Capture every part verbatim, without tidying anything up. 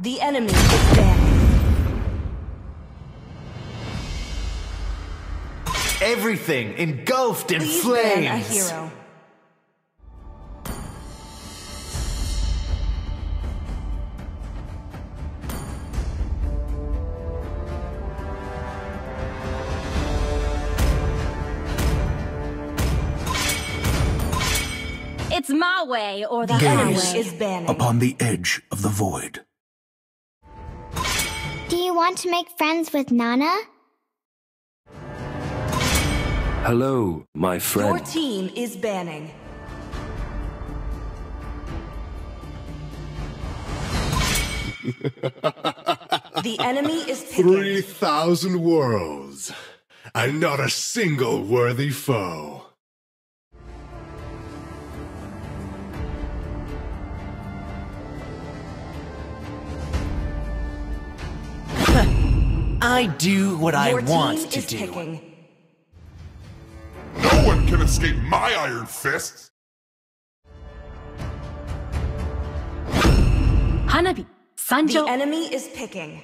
The enemy is banning. Everything engulfed in Please flames. ban a hero. It's my way or the The enemy Gaze is banning. upon the edge of the void. Do you want to make friends with Nana? Hello, my friend. Your team is banning. The enemy is picking. Three thousand worlds, and not a single worthy foe. I do what I Your want team to is do. picking. No one can escape my iron fists! Hanabi, Sanjo. The enemy is picking.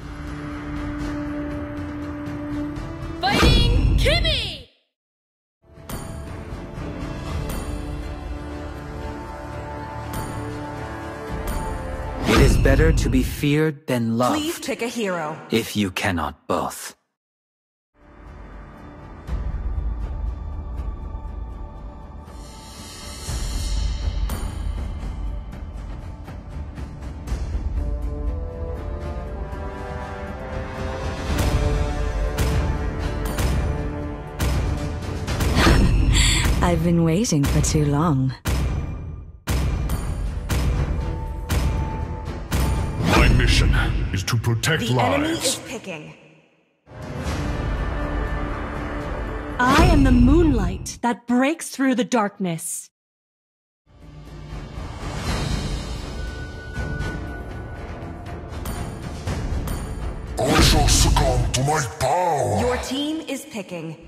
Fighting Kimmy! It is better to be feared than loved, Please pick a hero. if you cannot both. I've been waiting for too long. My mission is to protect The enemy lives. is picking. I am the moonlight that breaks through the darkness. I shall succumb to my power! Your team is picking.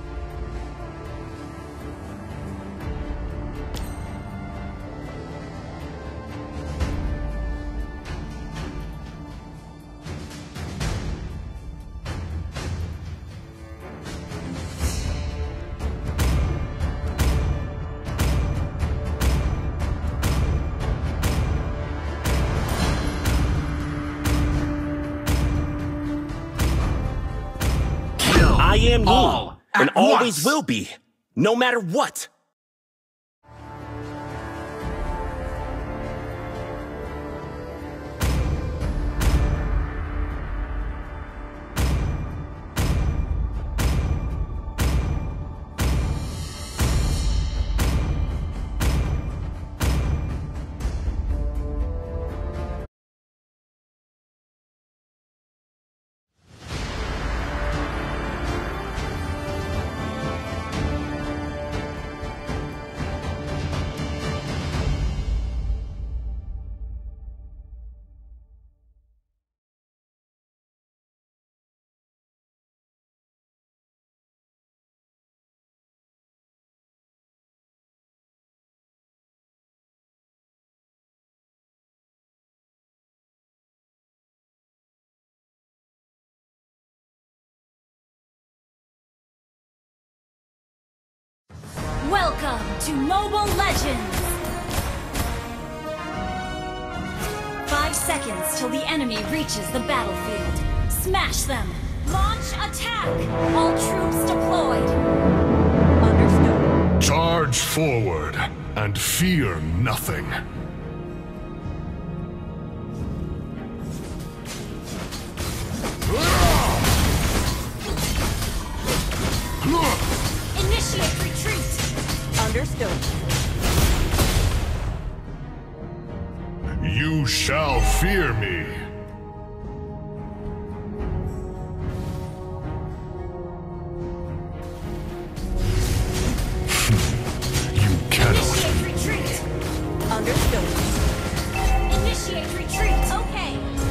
I am you, all and at always once. will be, no matter what. Welcome to Mobile Legends! Five seconds till the enemy reaches the battlefield. Smash them! Launch attack! All troops deployed! Understood. Charge forward, and fear nothing. Initiate retreat! Understood. You shall fear me. You cannot. Initiate retreat! Understood. Initiate retreat! Okay!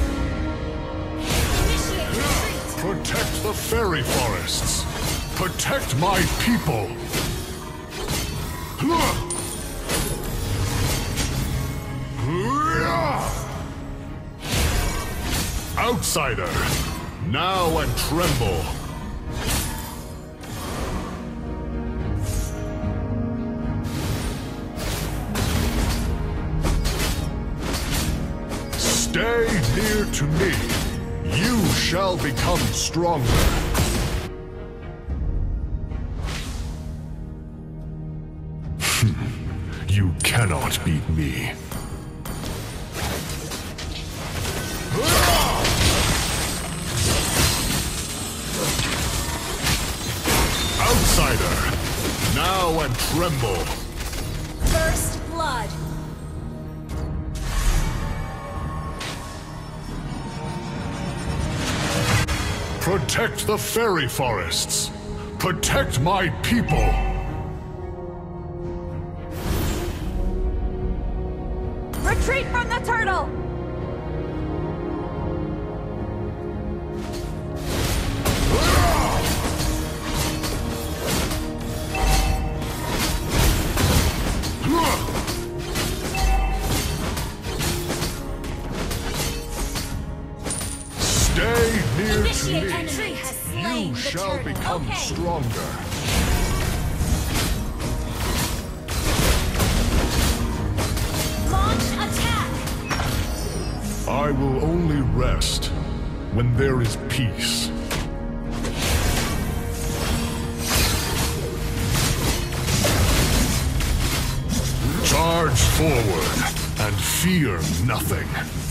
Initiate retreat! Protect the fairy forests. Protect my people. Outsider, now and tremble. Stay near to me. You shall become stronger. You cannot beat me. Outsider, now and tremble. First blood. Protect the fairy forests. Protect my people. Retreat from the turtle! Stay near Initiate to entry me. has slain You the shall turtle. become Okay. stronger. Launch attack. I will only rest when there is peace. Charge forward and fear nothing.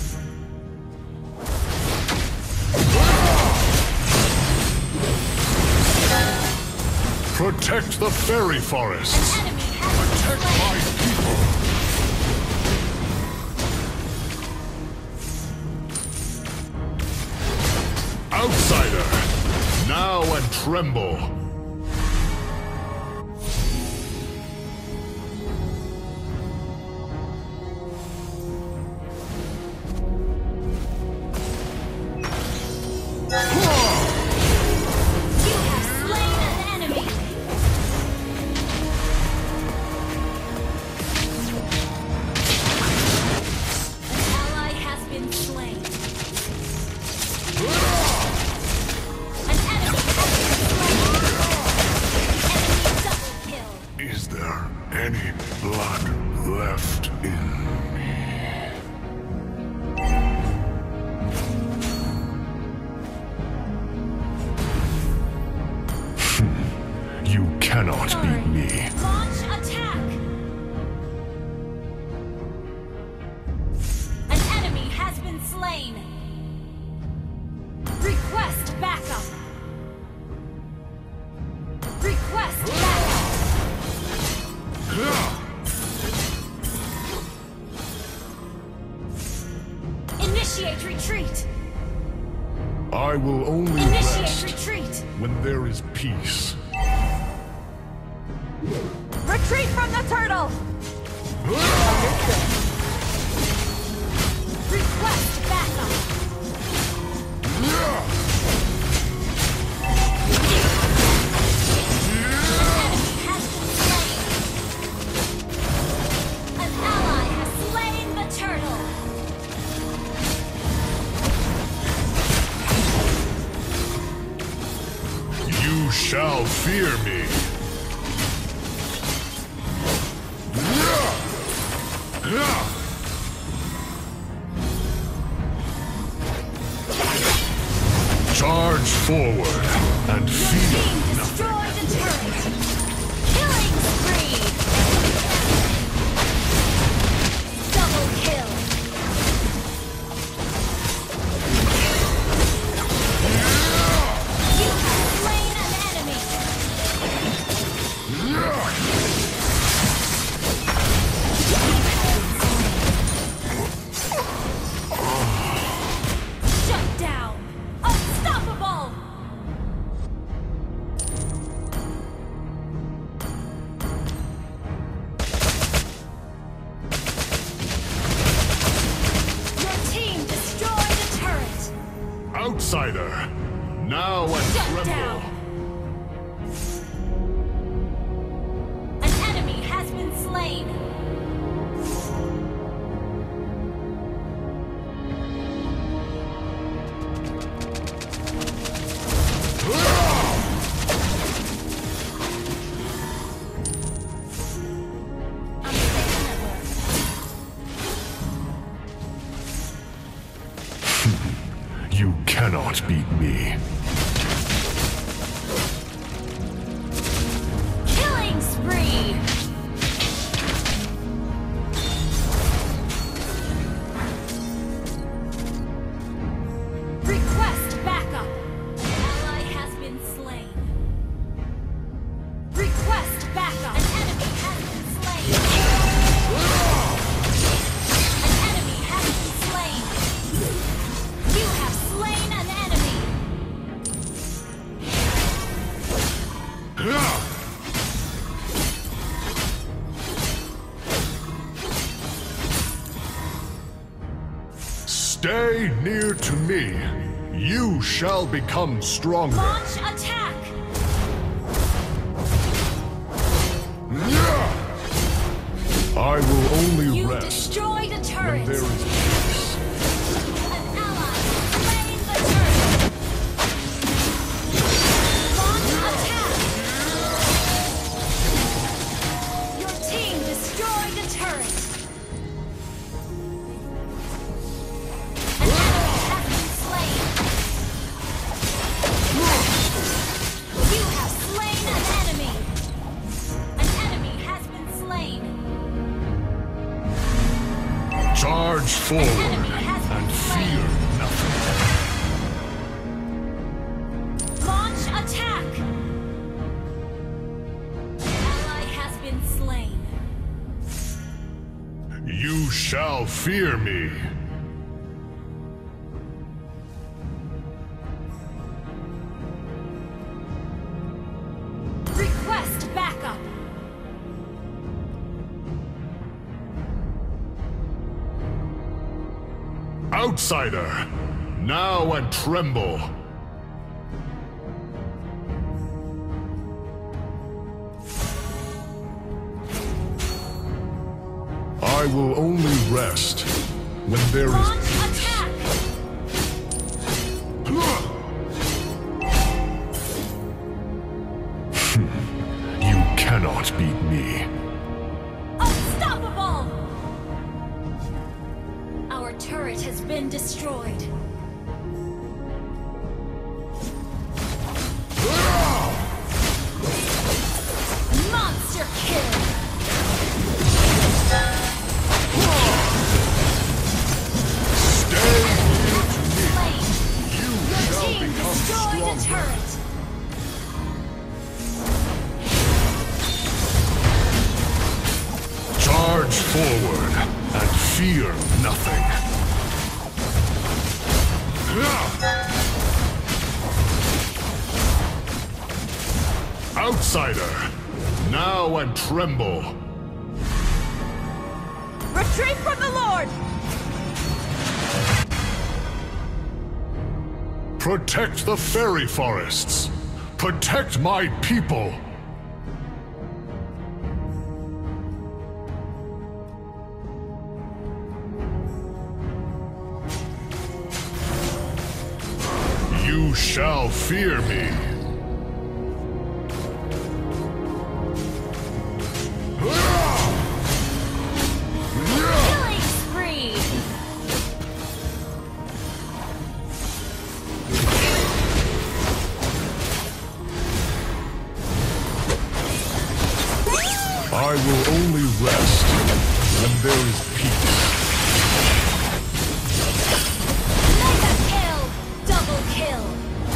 Protect the fairy forests. An enemy has Protect my people. Outsider, now and tremble. You have slain an enemy. An ally has been slain. An enemy has been slain. Enemy double kill. Is there any blood left in me? You cannot beat me. Launch attack. An enemy has been slain. Request backup. Request backup. Initiate retreat. I will only Initiate rest retreat. when there is peace. Retreat from the turtle! Request backup. Enemy has been slain. An ally has slain the turtle. You shall fear me. Charge forward and fear Team nothing. destroyed a turret. Killing spree. Double kill. You have slain an enemy. Shut down. Unstoppable. Your team destroyed a turret. Outsider, now and Shut tremble. down. An enemy has been slain. You cannot beat me. Killing spree! Request backup! An ally has been slain. Request backup! An enemy has been slain. An enemy has been slain. You have slain an enemy. Stay near to me. You shall become stronger. Launch attack! I will only You rest destroyed a when turret. there is peace. An ally slain the turret. Launch attack! Your team destroyed a turret. An enemy has been slain. You have slain an enemy. An enemy has been slain. Charge forward enemy has been and slain. fear nothing. Launch attack! Ally has been slain. You shall fear me. Request backup! Outsider, now and tremble. I will only rest when there is Launch peace. attack! You cannot beat me. Unstoppable! Our turret has been destroyed. Monster kill! Stay near to me. Slain! You Your shall team become destroyed a stronger. turret! Charge forward and fear nothing. Outsider, now and tremble. Retreat from the Lord! Protect the fairy forests. Protect my people. You shall fear me. Killing spree! I will only rest when there is peace. Mega kill! Double kill!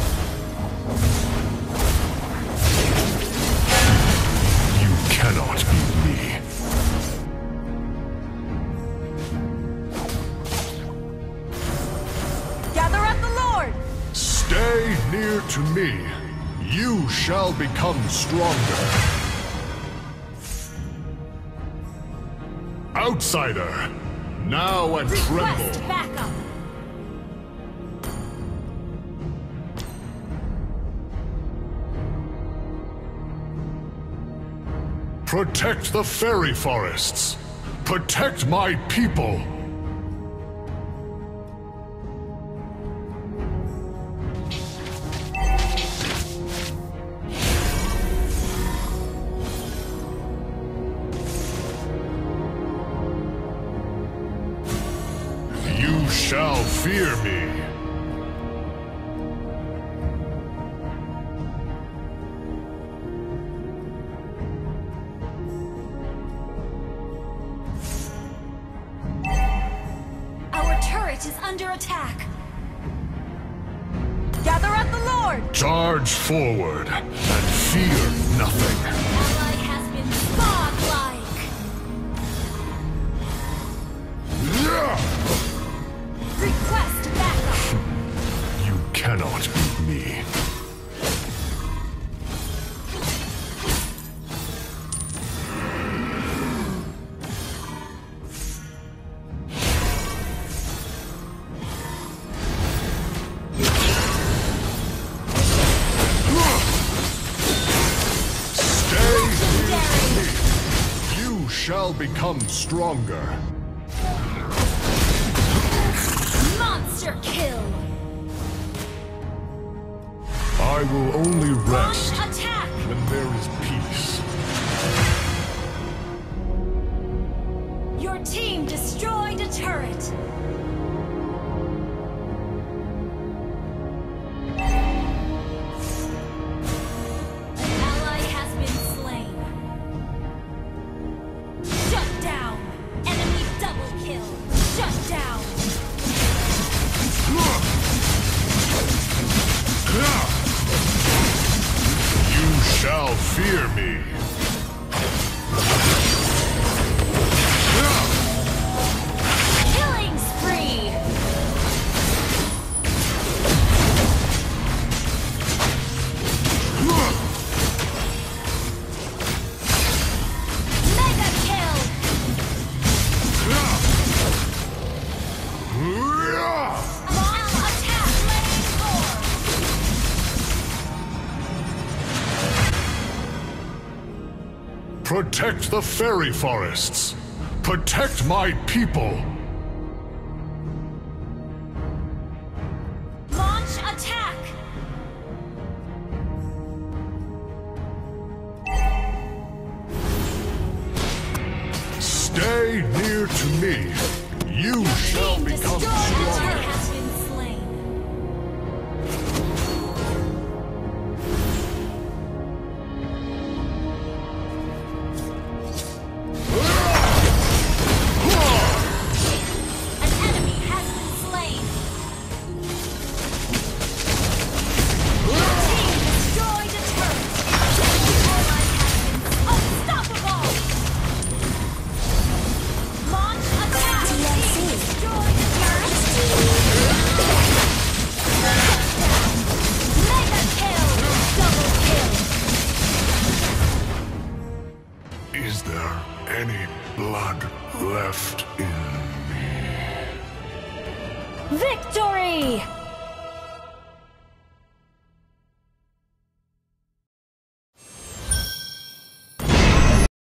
You cannot beat me. Gather at the Lord! Stay near to me. You shall become stronger. Outsider, now and Request tremble. backup! Protect the fairy forests. Protect my people. You shall fear fear me. Our turret is under attack. Gather at the Lord! Charge forward and fear nothing. Ally has been fog-like. Request backup. You cannot beat me. Shall become stronger. Monster kill. I will only rest Launch attack. when there is peace. Your team destroyed a turret. Shall fear me. Killing spree. Mega kill. Launch attack. Flame core. Protect the fairy forests. Protect my people. Launch attack. Stay near to me. You shall become stronger. Has been slain. An enemy has been slain. Your team destroyed a turret. Ally has been unstoppable. Launch attack. Team destroyed a turret. Mega kill. Double kill. Is there any blood left in me? Victory!